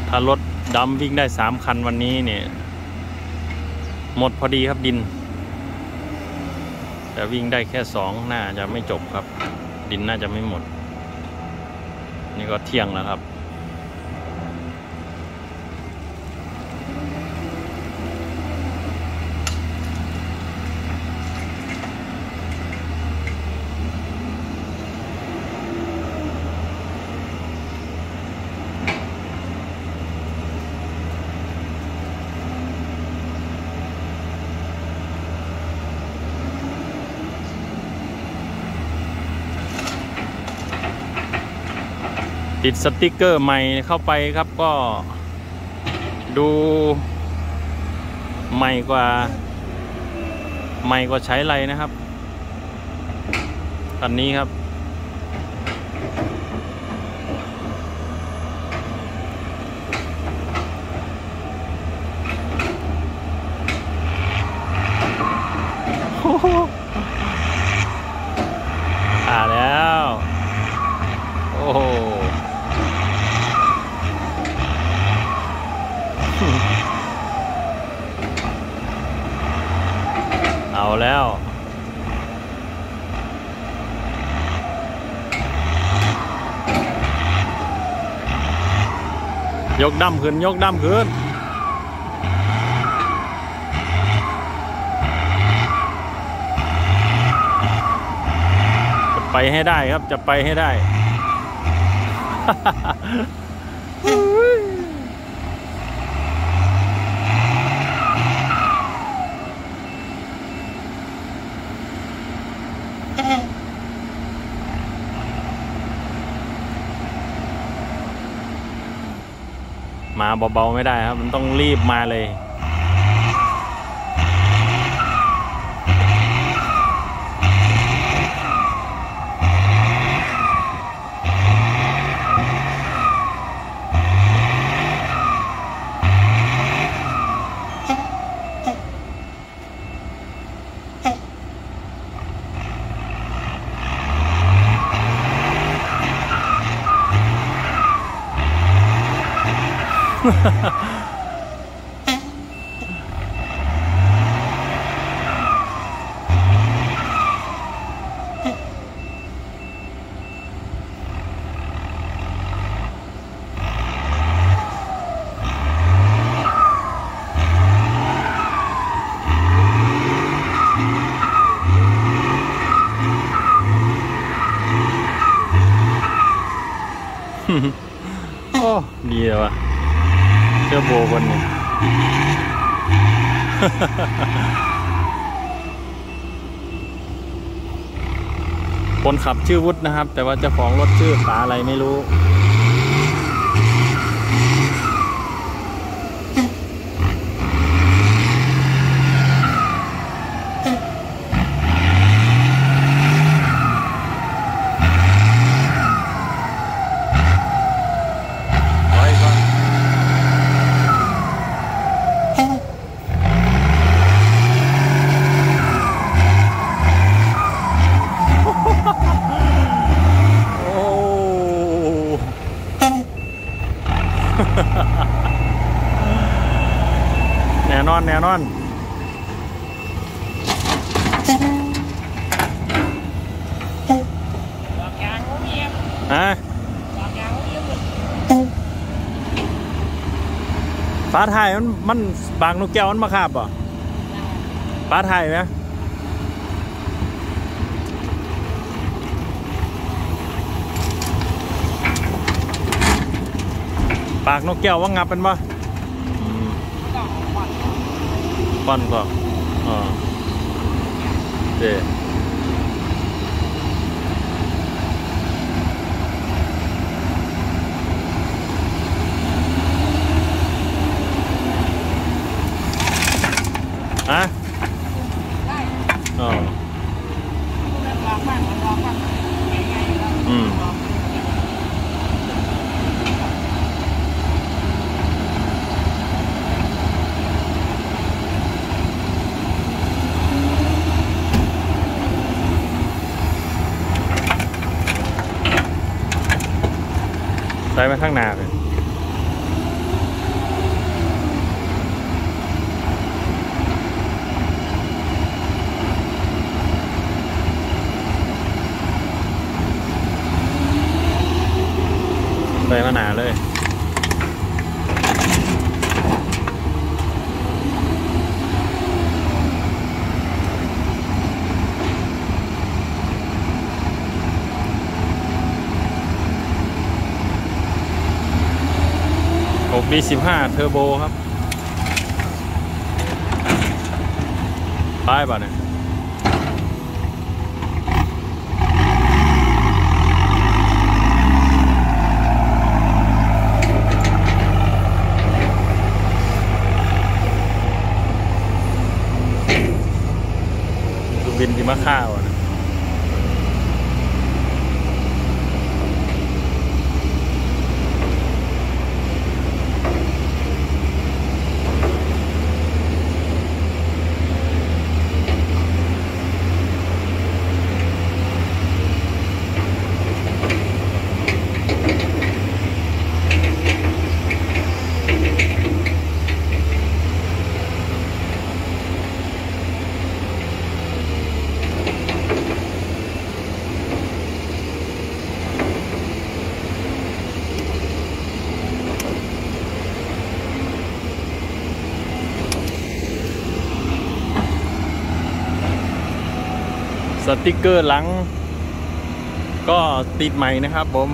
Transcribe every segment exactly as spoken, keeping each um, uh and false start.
ถ้ารถดำวิ่งได้สามคันวันนี้เนี่ยหมดพอดีครับดินแต่วิ่งได้แค่สองน่าจะไม่จบครับดินน่าจะไม่หมดนี่ก็เที่ยงแล้วครับติดสติกเกอร์ใหม่เข้าไปครับก็ดูใหม่กว่าใหม่กว่าใช้ไรนะครับคันนี้ครับอ่าแล้วโอ้โหเอาแล้วยกดั้มขึ้นยกดั้มขึ้นจะไปให้ได้ครับจะไปให้ได้มาเบาๆไม่ได้ครับมันต้องรีบมาเลยโอ้ดีเลยวะเจ้าโบวันนี้คนขับชื่อวุฒินะครับแต่ว่าเจ้าของรถชื่อตาอะไรไม่รู้แน่นอนแน่นอนฮะฟ้าไทยมันมันบางนกแก้วมันมาคาบป่ะฟ้าไทยไหมปากนกแก้วว่างับเป็นป่ะป้อนก็อ๋อเจ๊ฮะอ๋ออืมใส่มาข้างหน้าเลยบี สิบห้า เทอร์โบครับป้ายป่ะเนี่ยบินที่มะข้าวนะสติกเกอร์หลังก็ติดใหม่นะครับผม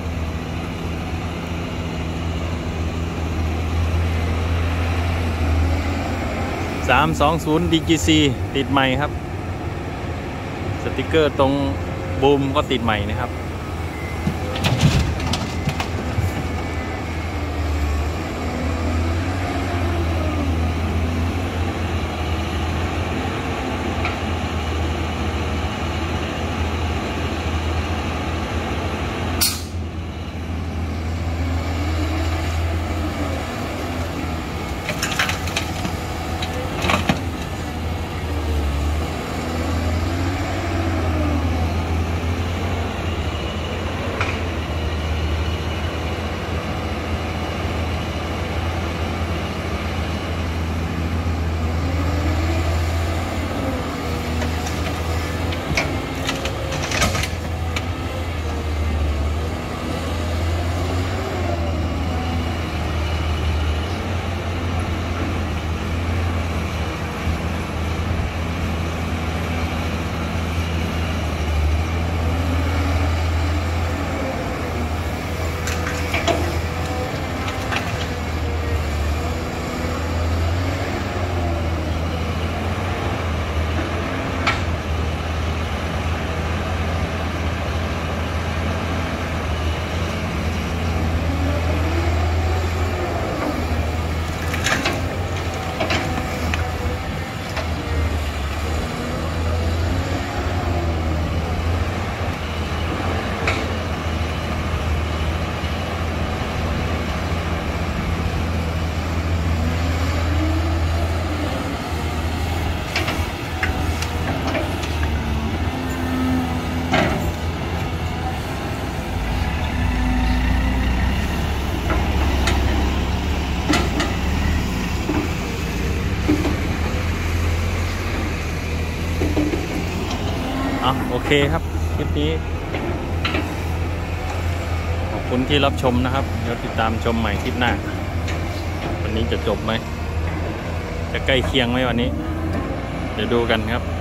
สามสองศูนย์ ดี จี ซี ติดใหม่ครับสติกเกอร์ตรงบูมก็ติดใหม่นะครับโอเคครับคลิปนี้ขอบคุณที่รับชมนะครับเดี๋ยวติดตามชมใหม่คลิปหน้าวันนี้จะจบไหมจะใกล้เคียงไหมวันนี้เดี๋ยวดูกันครับ